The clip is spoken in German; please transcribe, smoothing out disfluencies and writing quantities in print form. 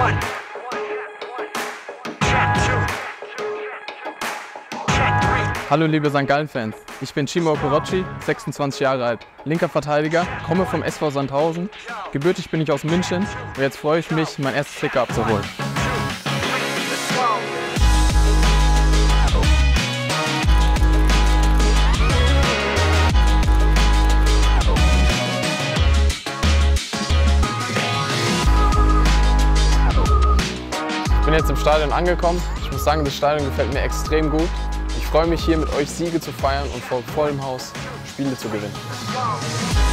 Hallo liebe St. Gallen-Fans, ich bin Cimo Okorochi, 26 Jahre alt, linker Verteidiger, komme vom SV Sandhausen. Gebürtig bin ich aus München und jetzt freue ich mich, mein erstes Trikot abzuholen. Ich bin jetzt im Stadion angekommen. Ich muss sagen, das Stadion gefällt mir extrem gut. Ich freue mich hier mit euch Siege zu feiern und vor vollem Haus Spiele zu gewinnen.